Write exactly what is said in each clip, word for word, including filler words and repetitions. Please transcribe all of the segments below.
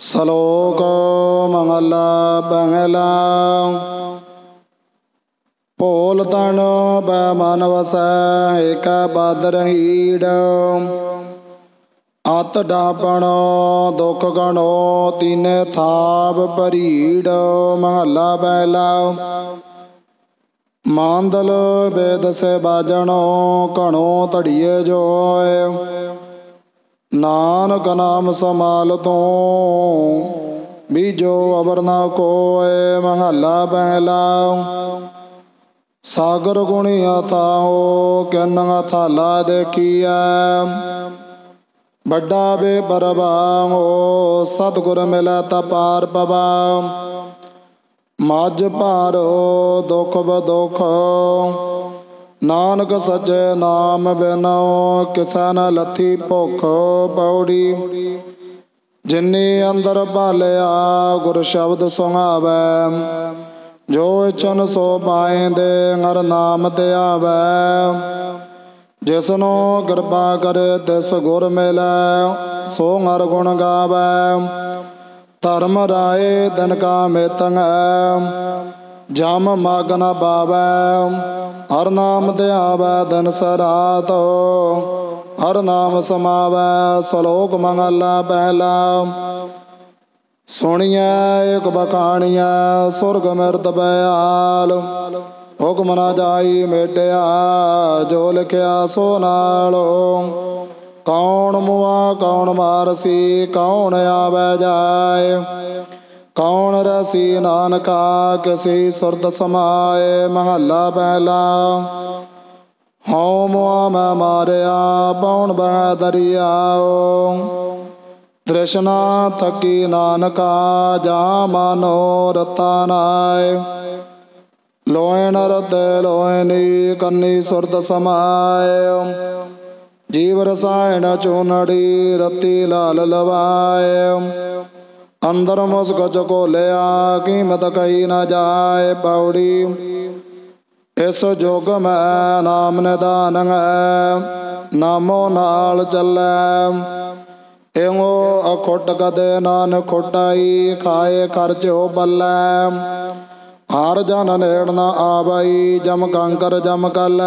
ਸਲੋਕ ਮਹਲਾ ਪਹਿਲਾ। ਭੋਲ ਤਨ ਬੈ ਮਨ ਵਸੈ ਏਕੈ ਬਦ ਰਹੀੜ। ਅਤ ਡਾਪਣ ਦੁਖ ਗਣੋ ਤੀਨੇ ਥਾਪ ਭਰੀੜ। ਮਹਲਾ ਪਹਿਲਾ। ਮਾਂਦਲ ਬੇਦ ਸੇ ਬਾਜਣੋ ਘਣੋ ਧੜੀਏ ਜੋਇ। ਨਾਨਕ ਨਾਮ ਸਮਾਲ ਤੋਂ ਬੀਜੋ ਅਵਰ ਨਾ ਕੋਇ। ਮਹਲਾ ਪਹਿਲਾ। ਸਾਗਰ ਗੁਣੀਆ ਤਾਹੋ ਕਿਨ ਥਾਲਾ ਦੇਖੀਐ। ਵੱਡਾ ਬੇ ਪਰਵਾਹੋ ਸਤਿਗੁਰ ਮਿਲੈ ਤਾ ਪਾਰ ਪਵਾ। ਮਝ ਭਾਰੋ ਦੁਖ ਬਦੁਖ ਨਾਨਕ ਸੱਚੇ ਨਾਮ ਬਿਨੋ ਕਿਸੈ ਨ ਲੱਥੀ ਭੁਖ ਪੌੜੀ। ਜਿਨੀ ਅੰਦਰ ਭਾਲਿਆ ਗੁਰ ਸ਼ਬਦ ਸੁਹਾਵੈ। ਜੋ ਇਛਨ ਸੋ ਪਾਇਂਦੇ ਹਰ ਨਾਮ ਧਿਆਵੈ। ਜਿਸਨੂੰ ਕਿਰਪਾ ਕਰੇ ਤਿਸ ਗੁਰ ਮਿਲੈ ਸੋ ਹਰ ਗੁਣ ਗਾਵੈ। ਧਰਮ ਰਾਏ ਦਿਨ ਕਾ ਮਿਤੰਗੈ ਜਮ ਮਗ ਨ ਪਾਵੈ। ਹਰ ਨਾਮ ਧਿਆਵੈ ਦਿਨ ਸਰਾਤ ਹਰ ਨਾਮ ਸਮਾਵੈ। ਸਲੋਕ ਮਹਲਾ ਪਹਿਲਾ। ਸੁਣੀਐ ਇਕ ਬਖਾਣੀਐ ਸੁਰਗ ਮਿਰਤ ਬਯਾਲ। ਹੁਕਮ ਨ ਜਾਈ ਮੇਟਿਆ ਜੋ ਲਿਖਿਆ ਸੋ ਨਾਲੋਂ। ਕੌਣ ਮੁਆ ਕੌਣ ਮਾਰਸੀ ਕੌਣ ਆਵੈ ਜਾਇ। ਕੌਣ ਰਸੀ ਨਾਨਕਾ ਕਿਸੀ ਸੁਰਤ ਸਮਾਏ। ਮਹਲਾ ਪਹਿਲਾ। ਹਉ ਮੁਆ ਮੈਂ ਮਾਰਿਆ ਪਉਣ ਬਹਿ ਦਰਿਆਓ। ਤ੍ਰਿਸ਼ਨਾ ਥਕੀ ਨਾਨਕਾ ਜਾ ਮਾਨੋ ਰਤਾ ਨਾਇ। ਲੋਇ ਨ ਰਤੇ ਲੋਇ ਨੀ ਕੰਨੀ ਸੁਰਤ ਸਮਾਏ। ਜੀਵ ਰਸਾਇਣ ਚੂਨੜੀ ਰਤੀ ਲਾਲ ਲਵਾਏ। ਅੰਦਰ ਮੁਸਕ ਚਕੋਲਿਆ ਕੀਮਤ ਕਹੀ ਨ ਜਾਏ ਪੌੜੀ। ਇਸ ਜੁਗ ਮੈਂ ਨਾਮ ਨਿਧਾਨ ਹੈ ਨਾਮੋ ਨਾਲ ਚੱਲੈ। ਇਉ ਅਖੁੱਟ ਕਦੇ ਨਾਨਕ ਖੁਟਾਈ ਖਾਏ ਖਰਚੋ ਬੱਲੈ। ਹਰ ਜਨ ਨੇੜ ਨ ਆਵਈ ਜਮ ਕੰਕਰ ਜਮ ਕਲੈ।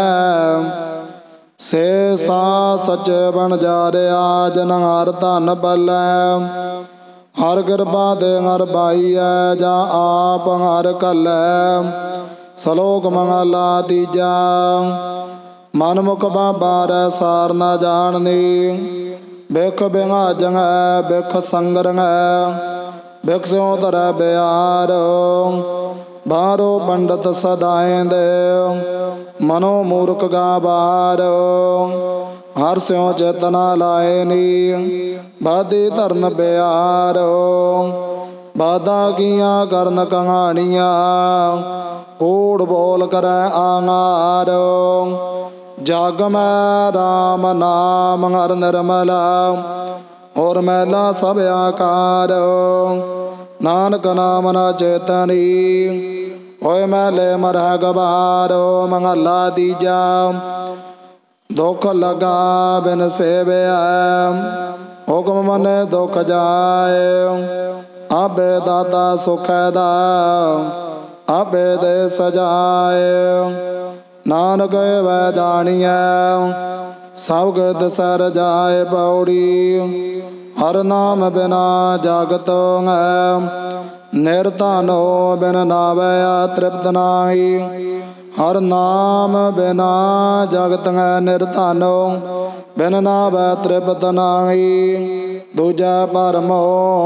ਸੇ ਸਾ ਸੱਚੇ ਬਣ ਜਾਰਿਆ ਜਨ ਹਰ ਧਨ ਬੱਲੈ। ਹਰ ਕਿਰਪਾ ਦੇ ਹਰ ਬਾਈਐ ਜਾ ਆਪ ਹਰ ਘਲੈ। ਸਲੋਕ ਮਹਲਾ ਤੀਜਾ। ਮਨ ਮੁਖ ਬਾਬਾਰੈ ਸਾਰ ਨ ਜਾਣਨੀ। ਬਿਖ ਬਿਹਾਜੰ ਹੈ ਬਿਖ ਸੰਗਰ ਹੈ ਬਿਖ ਸਿਉ ਧਰੈ ਬਿਆਰ। ਬਾਹਰੋ ਪੰਡਤ ਸਦਾਇਂਦੇ ਮਨੋ ਮੂਰਖ ਗਾਬਾਰ। ਹਰ ਸਿਉ ਚਿਤ ਨ ਲਾਏ ਨੀ ਬਾਧੀ ਧਰਨ ਬਿਆਰ। ਬਾਧਾ ਕੀਆਂ ਕਰਨ ਕਹਾਣੀਆਂ ਕੂੜ ਬੋਲ ਕਰੈ ਆਂਗਾਰ। ਜਗ ਮੈਂ ਰਾਮ ਨਾਮ ਹਰ ਨਿਰਮਲਾ ਹੋਰ ਮੈਲਾ ਸਭ ਆਕਾਰ। ਨਾਨਕ ਨਾਮ ਨ ਚੇਤਨੀ ਹੋਏ ਮੈਲੇ ਮਰਹਿ ਗਵਾਰ। ਮਹਲਾ ਤੀਜਾ। ਦੁਖ ਲਗਾ ਬਿਨ ਸੇਵਿਆ ਹੁਕਮ ਮੰਨੈ ਦੁਖ ਜਾਏ। ਆਪੇ ਦਾਤਾ ਸੁਖੈ ਦਾ ਆਪੇ ਦੇ ਸਜਾਏ। ਨਾਨਕ ਵੈ ਜਾਣੀਐ ਸਭ ਗਤ ਸਰ ਜਾਏ ਪੌੜੀ। ਹਰ ਨਾਮ ਬਿਨਾ ਜਗਤ ਹੈ ਨਿਰਧਨੋ ਬਿਨ ਨਾਵੈ ਤ੍ਰਿਪਤ ਨਾਹੀ। ਹਰ ਨਾਮ ਬਿਨਾ ਜਗਤ ਹੈ ਨਿਰਧਨੋ ਬਿਨ ਨਾਵੈ ਤ੍ਰਿਪਤ ਨਾਹੀ। ਦੂਜਾ ਭਰਮੋ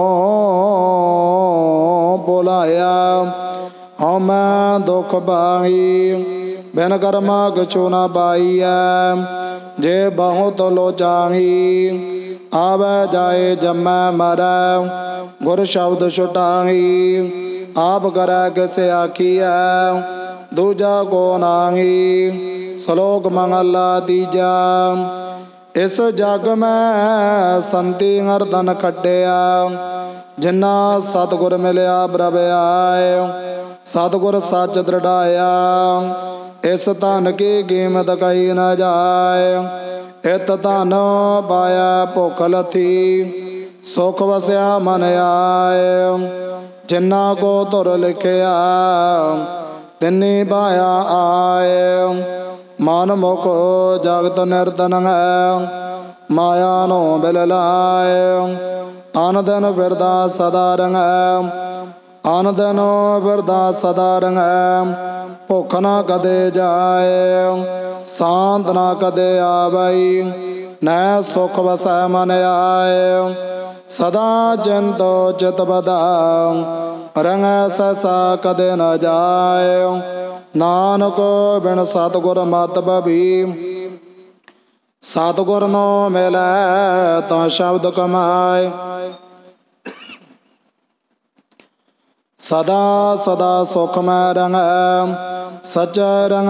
ਭੁਲਾਇਆ ਹਉ ਮੈਂ ਦੁਖ ਬਾਹੀ। ਬਿਨ ਕਰਮਾ ਕਛੁ ਨ ਪਾਈਐ ਜੇ ਬਹੁਤ ਲੋਚਾਹੀ। ਆਵੈ ਜਾਏ ਜਮੈ ਮਰੈ ਗੁਰ ਸ਼ਬਦ ਛੁਟਾਹੀ। ਆਪ ਕਰੈ ਕਿਸ ਆਖੀਐ ਦੂਜਾ ਕੋ ਨਾਹੀ। ਸਲੋਕ ਮਹਲਾ ਤੀਜਾ। ਇਸ ਜਗ ਮੈਂ ਸੰਤੀ ਹਰ ਧਨ ਖਟਿਆ। ਜਿਨਾ ਸਤਿਗੁਰ ਮਿਲਿਆ ਪ੍ਰਭ ਆਏ। ਸਤਿਗੁਰ ਸੱਚ ਦ੍ਰਿੜਾਇਆ ਇਸ ਧਨ ਕੀ ਕੀਮਤ ਕਹੀ ਨ ਜਾਏ। ਇਤ ਧਨ ਪਾਇਆ ਭੁਖ ਲਥੀ सुख वसया मन आए। जिन्ना को तुर लिखिया तिन्नी बाया आए। मन मुख जगत निर्धन है माया नो बिल लाए। आन दिन फिरदा सदा रंग आन दिन फिरदा सदा रंग भुख ना कदे जाए शांत ना कदे आवई। न सुख वसै मन आए सदा चिंतो चित बदा रंग सहसा कदे न जाए। नानक बिन सतगुर मत बभी सतगुर नो मिलै ता शब्द कमाए। सदा सदा सुख मैं रंग सच रंग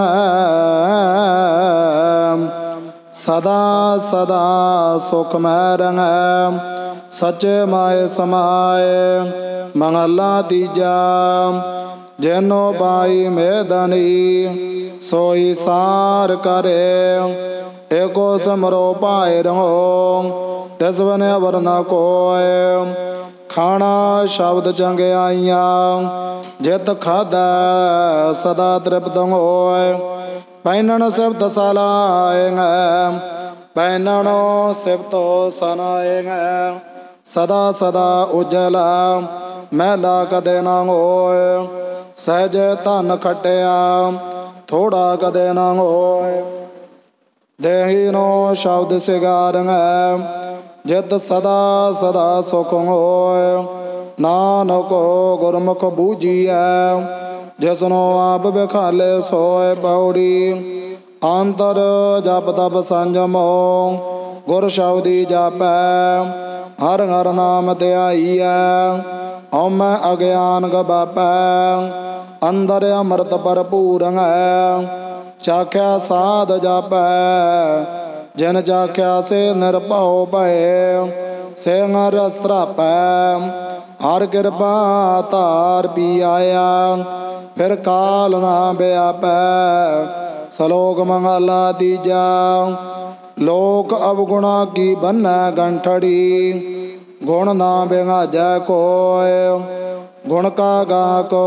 सदा सदा सुख मैं रंग सचे माए समाए। मंगला तीजा जैनो पाई मेदनी सोई सार करे। एको समरो पाए रहो तिस बन अवर न कोय। खाना शब्द चंगियाइया जित खादा सदा तृप्त होय। पैनन सिफत सलाएंग पैननो सिफतो सनाएंग। सदा सदा उजला मैला कदे ना होय। सहज धन खटिया थोड़ा कदे ना होय। देही नो शब्द सिगारंग जित सदा सदा सुख होय। नानक गुरमुख बूझिया जिसनो आप बिखाले सोए पौड़ी। अंतर जप तप संजमो गुर शब्दी जापै। हर हर नाम ध्याईया ओम अज्ञान गवापै। अंदर अमृत भरपूर है चाख्या साध जापै। जिन चाख्या से निरभउ भये सिंह रस त्रापै। हर कृपा तार पी आया फिर काल ना व्यापै। सलोक मंगला तीजा लोक अवगुणा की बन्नै गंठड़ी। गुण ना बिगाजै कोय गुण का गाको।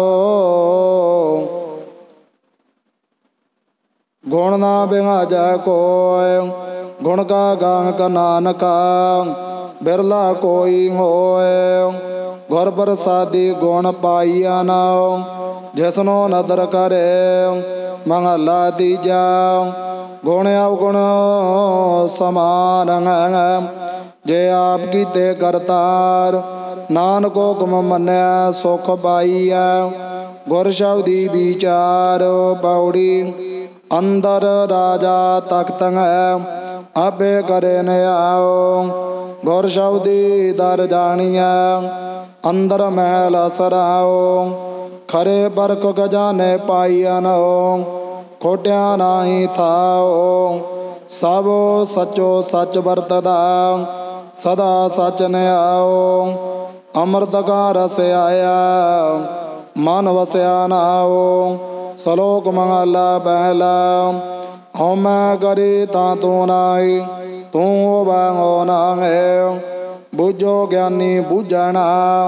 गुण ना बिगाजै कोय गुण का गाक नानका। बिरला कोई होय गुर प्रसादी गुण पाइया नाओ। जिसनो नदर करे मंगला तीजा गुण अवगुण समान है। जे आप कीते करतार नानक हुक्म मन्या सुख पाइया। गुर शब्दी विचार पौड़ी। अंदर राजा तख्त है आपे करे न आओ। गुर शब्दी दर जानिया अंदर महल सराओ। खरे बरक गजाने पाइया नो खोटिया नाही थाओ। सब सचो सच वरतदा सदा सच न आओ। अमृत का रस आया मन वसया नाओ। सलोक मंगला पहला हों मैं करी ता तू नाई तू हो नांगे। बूझो ज्ञानी बूझना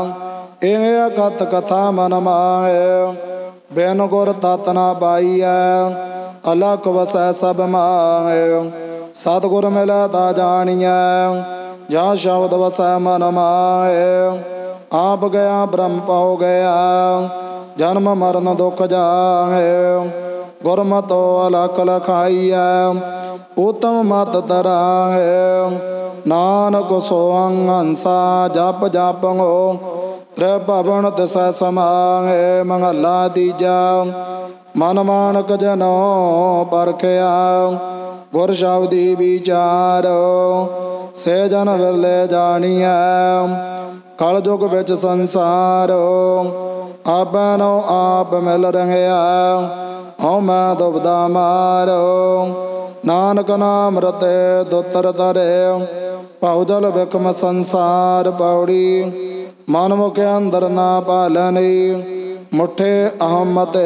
इह कथ कथा मन माए। बिन गुर तत ना पाइया अलख वसै सब माए। सतगुर मिलै ता जानिया जा शब्द वसै मन माए। आप गया ब्रह्म पौ गया जन्म मरण दुख जाए। गुरमतो अलख लखाइया उत्तम मत तराए। नानक सोहं हंसा जप जप हो त्रिभुवन तिसै समाए। मंगला तीजा मन मानक जनो परखिया गुर शब्दी विचार। से जन विरले जानिया कल जुग बिच संसार। आपैनो आप मिल रंगिया हों मैं दुबदा मारो। नानक नाम रते दुतर तरे पहुजल विकम संसार पौड़ी। मन मुख अंदर ना पालनी मुठे अहमते।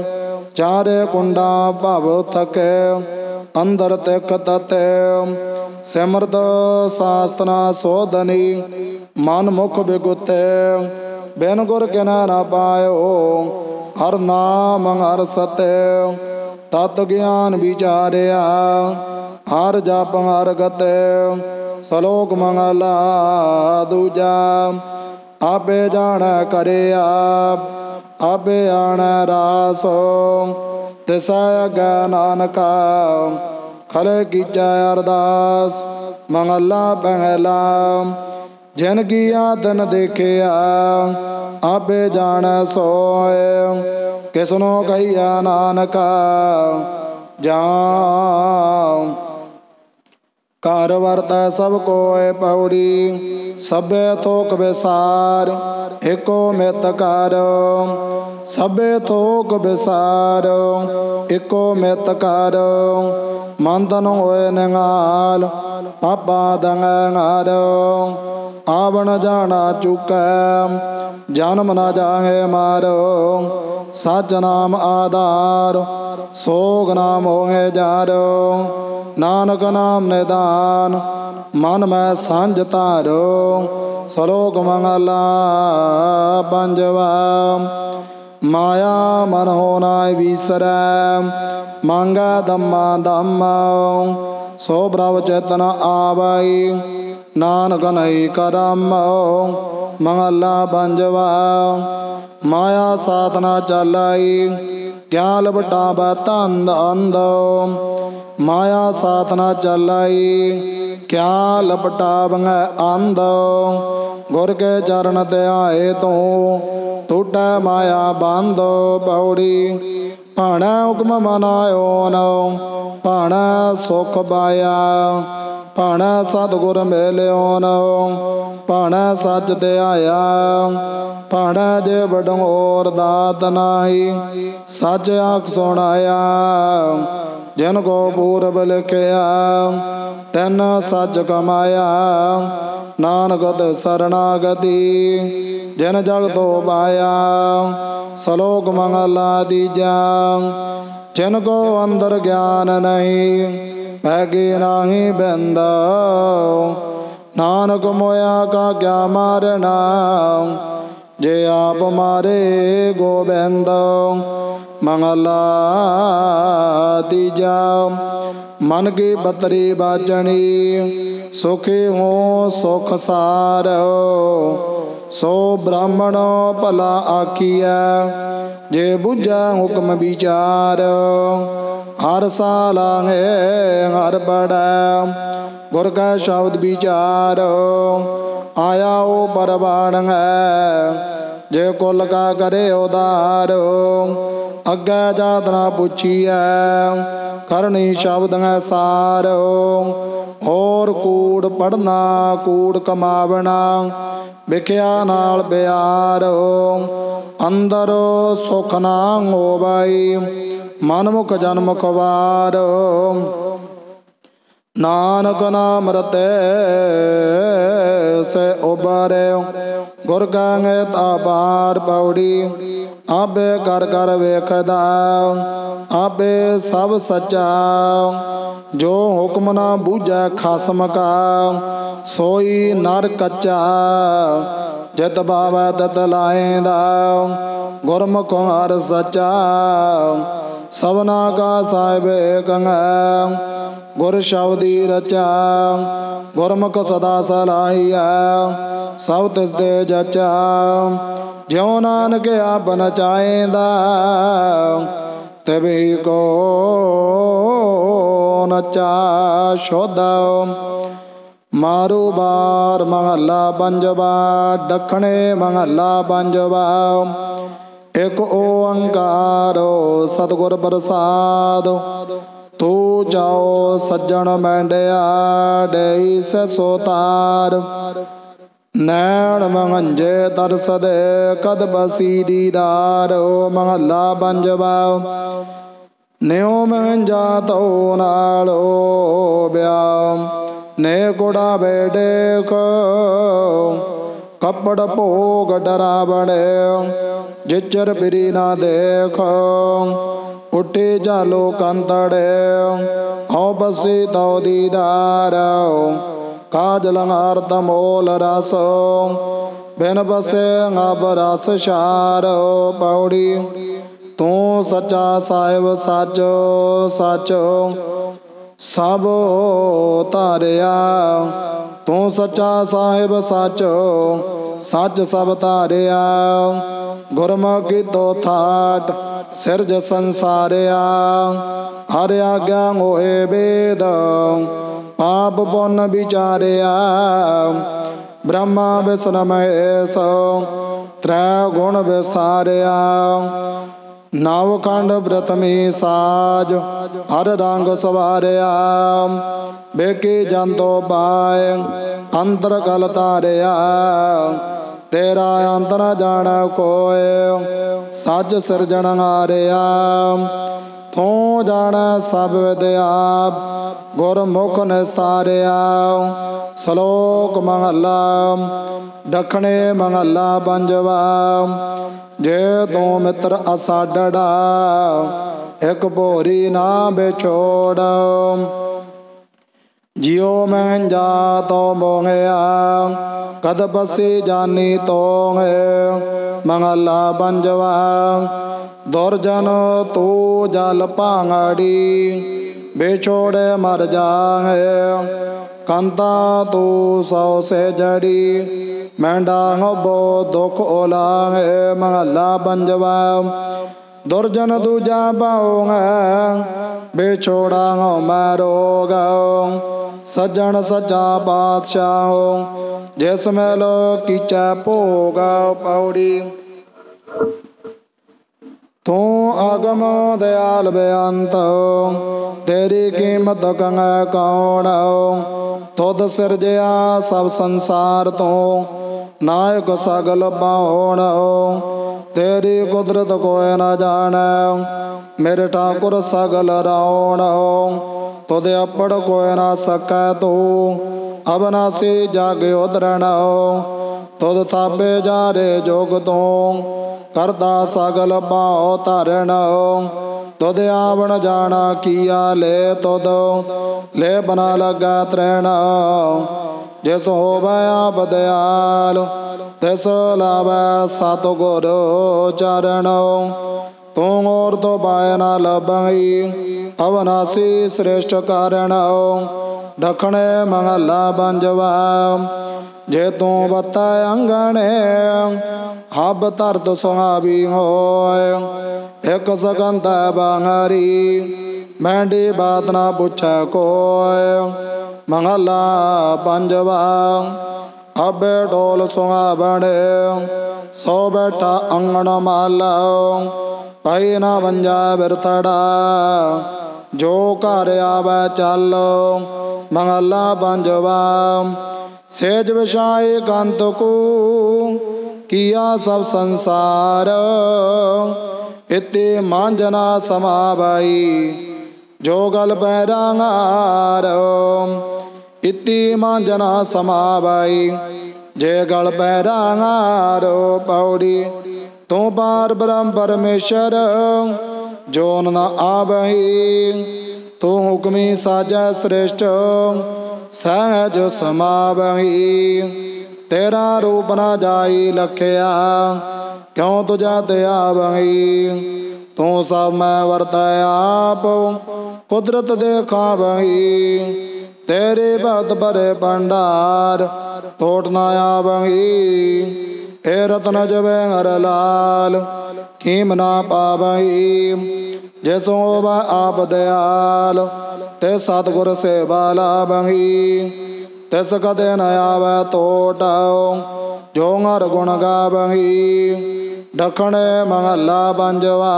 चारे कुंडा भव थके अंदर तिक तते ਸਿਮਰਤ ਸਾਸਤਨਾ ਸੋਧਨੀ ਮਨ ਮੁਖ ਬਿਗੁਤੇ ਬਿਨ ਗੁਰ ਕਿਨਾ ਨਾ ਪਾਇਓ ਹਰ ਨਾਮ ਹਰ ਸਤਿ ਤਤ ਗਿਆਨ ਵਿਚਾਰਿਆ ਹਰ ਜਪ ਹਰ ਗਤੇ ਸਲੋਕ ਮੰਗਲਾ ਦੂਜਾ ਆਪੇ ਜਾਣੈ ਕਰੇ ਆਪ ਆਪੇ ਆਣੈ ਰਾਸ ਤਿਸੈ ਅਗੈ ਨਾਨਕਾ ਖਲੇ ਕੀਚੈ ਅਰਦਾਸ ਮੰਗਲਾ ਪਹਿਲਾ ਜਿਨ ਕੀ ਆਦਨ ਦੇਖਿਆ ਆਪੇ ਜਾਣੈ ਸੋਇ ਕਿਸਨੋ ਕਹੀਆ ਨਾਨਕਾ ਜਾਉ ਘਰ ਵਰਤੈ ਸਭ ਕੋਇ ਪੌੜੀ ਸਭੇ ਥੋਕ ਵਿਸਾਰ ਏਕੋ ਮਿਤ ਕਰ ਸਭੇ ਥੋਕ ਵਿਸਾਰ ਏਕੋ ਮਿਤ ਕਰ ਮਨ ਤਨ ਹੋਏ ਨਿਹਾਲ ਪਾਪਾ ਦੰਗਾਰ ਆਵਣ ਜਾਣਾ ਚੁਕੈ ਜਨਮ ਨਾ ਜਾਹੇ ਮਾਰੋ ਸਚ ਨਾਮ ਆਧਾਰ ਸੋਗ ਨਾਮ ਹੋਏ ਜਾਰੋ ਨਾਨਕ ਨਾਮ ਨਿਦਾਨ ਮਨ ਮੈਂ ਸਾਂਝ ਧਾਰੋ ਸਲੋਕ ਮੰਗਲਾ ਪੰਜਵਾ ਮਾਇਆ ਮਨ ਹੋਣਾ ਵਿਸਰੈ ਮੰਗੈ ਧੰਮਾ ਧੰਮ ਸੋ ਪ੍ਰਭ ਚੇਤਨ ਆਵਈ ਨਾਨਕ ਨਹੀਂ ਕਰਮ ਮੰਗਲਾ ਪੰਜਵਾ ਮਾਇਆ ਸਾਧਨਾ ਚਾਲਾਈ ਕਿਆ ਲਪਟਾਵੈ ਧੰਦ ਅੰਧ ਮਾਇਆ ਸਾਧਨਾ ਚਾਲਾਈ ਕਿਆ ਲਪਟਾਵੈ ਅੰਧ ਗੁਰ ਕੇ ਚਰਨ ਧਿਆਏ ਤੂੰ ਟੁੱਟੈ ਮਾਇਆ ਬੰਧ ਪੌੜੀ ਭਾਣੈ ਹੁਕਮ ਮਨਾਇਓ ਨੋ ਭਾਣੈ ਸੁਖ ਪਾਇਆ ਭਾਣੈ ਸਤਿਗੁਰ ਮਿਲਿਓ ਨੋ ਭਾਣੈ ਸੱਚ ਧਿਆਇਆ ਭਾਣੈ ਜੇ ਵਡੋਰ ਦਾਤ ਨਾਹੀ ਸੱਚ ਆਖ ਸੁਣਾਇਆ ਜਿਨ ਕੋ ਪੂਰਬ ਲਿਖਿਆ ਤੈਨ ਸੱਚ ਕਮਾਇਆ ਨਾਨਕ ਤੇ ਸਰਨਾਗਤੀ ਜਿਨ ਜਗ ਤੋਂ ਪਾਇਆ ਸਲੋਕ ਮੰਗਲਾ ਦੀਜਾ ਜਿਨ ਕੋ ਅੰਦਰ ਗਿਆਨ ਨਹੀਂ ਪੈਗੀ ਨਾਹੀ ਬਿੰਦ ਨਾਨਕ ਮੋਇਆ ਕਾ ਕਿਆ ਮਾਰਨਾ ਜੇ ਆਪ ਮਾਰੇ ਗੋਬਿੰਦ ਮੰਗਲਾ ਤੀਜਾ ਮਨ ਕੀ ਬਤਰੀ ਬਾਚਣੀ ਸੁਖੀ ਹੋ ਸੁਖ ਸਾਰ ਸੋ ਬ੍ਰਾਹਮਣ ਭਲਾ ਆਖੀਐ ਜੇ ਬੁਝੈ ਹੁਕਮ ਵਿਚਾਰ ਹਰ ਸਾਲਾਂਗੇ ਹਰ ਬੜੈ ਗੁਰ ਕੈ ਸ਼ਬਦ ਵਿਚਾਰ ਆਇਆ ਉਹ ਪਰਵਾਣ ਹੈ ਜੇ ਕੁਲ ਕਾ ਕਰੇ ਉਦਾਰ ਅੱਗੇ ਜਾਤ ਨਾ ਪੁੱਛੀਐ ਕਰਨੀ ਸ਼ਬਦ ਹੈ ਸਾਰ ਹੋਰ ਕੂੜ ਪੜਨਾ ਕੂੜ ਕਮਾਵਣਾ ਵਿਖਿਆ ਨਾਲ ਬਿਆਰ ਅੰਦਰ ਸੁਖ ਨਾ ਹੋਵਈ ਮਨਮੁਖ ਜਨਮੁਖ ਵਾਰ ਨਾਨਕ ਨਾਮ ਰਤੈ ਸੇ ਉਬਾਰੇ ਗੁਰ ਗਾਂਗੇ ਤਾ ਬਾਰ ਪੌੜੀ ਆਪੇ ਕਰ ਕਰ ਵੇਖਦਾ ਆਪੇ ਸਭ ਸੱਚਾ ਜੋ ਹੁਕਮ ਨਾ ਬੂਝੈ ਖਸਮ ਕਾ ਸੋਈ ਨਰ ਕੱਚਾ ਜਿਤ ਬਾਵੈ ਤਤ ਲਾਏਂਦਾ ਗੁਰਮੁਖ ਹਰ ਸੱਚਾ ਸਭਨਾ ਕਾ ਸਾਹਿਬ ਏਕ ਹੈ ਗੁਰ ਸ਼ਬਦੀ ਰਚਾ ਗੁਰਮੁਖ ਸਦਾ ਸਲਾਹੀਐ ਸਭ ਤਿਸ ਦੇ ਜਚਾ ਜਿਉ ਨਾਨਕ ਆਪਨ ਚਾਹੇਂਦਾ ਤਿਵਹਿ ਕੋ ਨਚਾ ਸ਼ੋਧਾ ਮਾਰੂ ਬਾਰ ਮਹੱਲਾ ਪੰਜਵਾ ਦੱਖਣੇ ਮਹੱਲਾ ਪੰਜਵਾ ਇਕ ਓੰਕਾਰੋ ਸਤਿਗੁਰ ਪ੍ਰਸਾਦ ਤੂੰ ਜਾਓ ਸੱਜਣ ਮੈਂਡਿਆ ਡਈ ਸੇ ਸੋਤਾਰ ਨੈਣ ਮੰਝੇ ਤਰਸਦੇ ਕਦ ਬਸੀ ਦੀਦਾਰ ਮਹੱਲਾ ਪੰਜਵਾ ਨਿਉ ਮੰਝਾ ਤੋ ਨਾਲੋ ਬਿਆ ਨੇ ਕੋੜਾ ਬੇੜੇ ਕੋ ਕੱਪੜ ਭੋਗ ਡਰਾਵਣੇ ਜਿਚਰ ਬਿਰੀ ਨਾ ਦੇਖੋ उठे जालो कंतड़े औ बसी तो दीदार काज लंगार तमोल रस बिन बसे अब रस शार पौड़ी तू सच्चा साहिब सच सच सब तारिया तू सच्चा साहिब सच सच सब तारिया गुरमुखी तो थाट सिरज संसारिया हर आज्ञा मोहे वेद पाप पुण्य विचारिया ब्रह्मा विष्णु महेश त्रय गुण विस्तारिया नवखंड व्रतमी साज हर रंग सवारिया बेकी जंतो पाए अंतर कल तारिया तेरा अंत न जान कोय सच सिरजन हारिया तू जान सब विद्या गुरमुख निस्तारिया श्लोक मंगला दखने मंगला पंजवा जे तू मित्र असाडड़ा एक भोरी ना बेछोड़ जियो मैं जा तो मोंगया कद बसी जानी तो मंगला पंजवा दुर्जन तू जल पांगड़ी बेछोड़े मर जाए कंता तू सौ से जड़ी मैंडा बो दुख ओला है मंगला पंजवा दुर्जन दूजा पाऊंगा बेछोड़ा हो मारोगा सज्जन सच्चा बादशाह जिसमें लो कीचा पोगा पौड़ी तू आगम दयाल बेअंत तेरी कीमत कंग कौन तुद सिरजया सब संसार तो नायक सगल पाउण तेरी कुदरत कोई न जाने मेरे ठाकुर सगल रावण तुद अपड़ कोई न सकै तू अबनासी जागे उदरण तुद थापे जारे जोग तू करदा सगल पाओ तारण तुद आवण जाना किया ले तुद ले बना लगा त्रैण जिस होवै आप दयाल तिस लावै सतगुर चरण तू और तो पाए न लभई अवनासी श्रेष्ठ कारण दखणे मंगला पंजवा जे तू बता अंगणे हब तरत सुहावी होय एक सकंत बांगरी मैंडी बात ना पूछे कोय मंगला पंजवा अबे ढोल सुहावणे सो बैठा अंगण माला पाई ना बंजा बिरतड़ा जो घर आवे चल मंगला पंजवा सेज विषाए कंत को किया सब संसार इति मांजना समावाई जो गल पैरांगार इति मांजना समावाई जे गल पैरांगार पौड़ी तू पार ब्रह्म परमेश्वर जोन न आवही तू हुक्मी साजा श्रेष्ठ सहज समावही तेरा रूप न जाई लखया क्यों तुझा ते आवही तू सब मैं वर्तय आप कुदरत देखा वही तेरे भक्त भरे भंडार तोट न आवही हे रत्न जबे हर लाल कीम ना पावही जैसो आप दयाल ते सतगुर से बाला बही तिस कदे न आवे तोट जो हर गुण गावही ढखणे मंगला पंजवा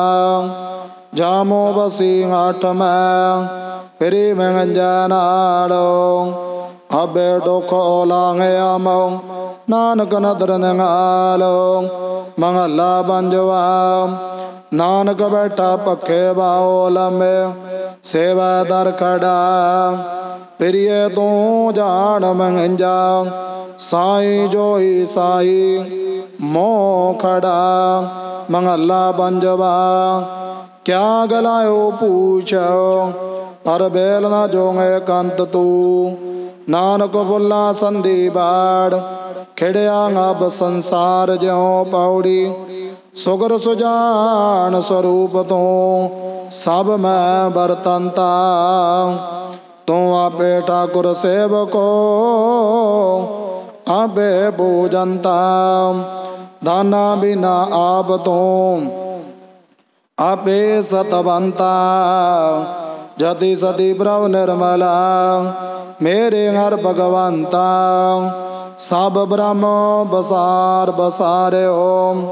जामो बसी आठ में फिरी मंगंजनाड़ो अबे दुख ओलांगे आमो नानक नदर नंगालो मंगला पंजवा नानक बैठा पखे बाओल में सेवादार खड़ा प्रिय तू जान मंगंजा साई जोई साई मोह खड़ा मंगला पंजवा क्या गलायो पूछ पर बेल न जोंगे कंत तू। नानक बुला संधि बाड़ खिड़िया अब संसार ज्यों पौड़ी। सुगर सुजान स्वरूप तू सब मैं बरतंता। तू आपे ठाकुर सेवको आपे पूजनता। दाना बिना आप तू आपे सतवंता। जति सती प्रभ निर्मला मेरे हर भगवंता। सब ब्रह्म बसार बसारे ओम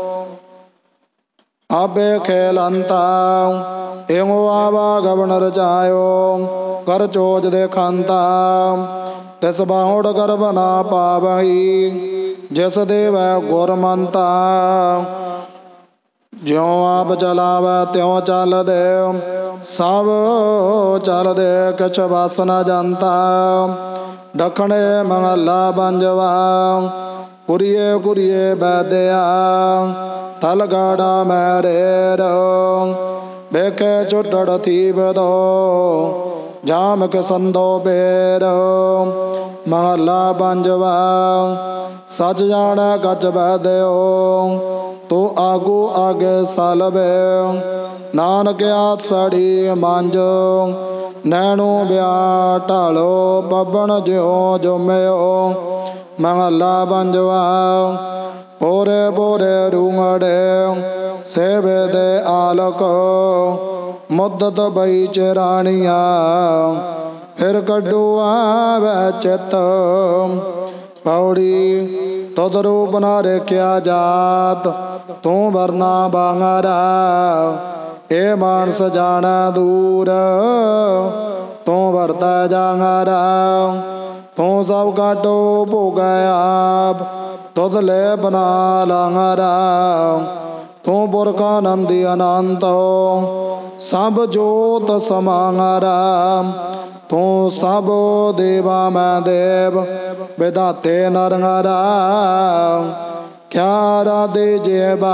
आपे खेलंता। एवं आवागमन रचायो कर चोज देखंता। तिस बाहुड़ गर्भ ना पावही जस देव गुरमंता। ज्यों आप चलाव त्यों चल दे सब चल दे कछ बस न जनता। दखणे मंगला बंजवा कुरिये कुरिये बैदया। तलगाड़ा मेरे रो बेखे चुटड़ थी बदो जाम के संदो बेरो। महला बंजवा सच जाने गच बैदयो तू आगू आगे सालबे। नानक हाथ सड़ी मांजो नैनू ब्या ढालो बबन ज्यो जुम्यो। महला बंजवा बोरे बोरे रूंगड़े सेवे दे आलक मुद्दत बई चिरानिया। फिर कड्डू आवे चित पौड़ी तुद रूप न रेख्या जात। तू वरना बांगरा ए मानस जाना दूर। तू वरता जांगरा तू सब काटो भोगया तुद ले बना लांगरा। तू पुरखा नंदी अनंत सब जोत समांगरा। तू सब देवा मैं देव विधाते नरंगरा। क्या आराधे जेबा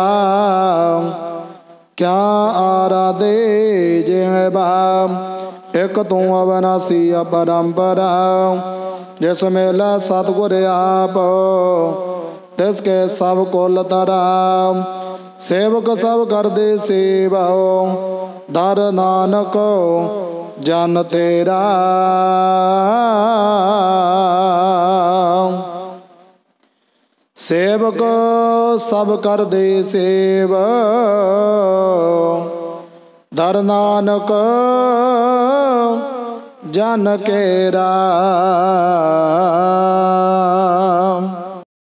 क्या आराधे जेबा। एक तू अविनाशी अपरंपरा जिस मेला सतगुर आप तिसके सब कुल तरा। सेवक सब कर दे सेवा दर नानक जन तेरा। सेवक सब कर दे सेवा दर नानक जन केरा।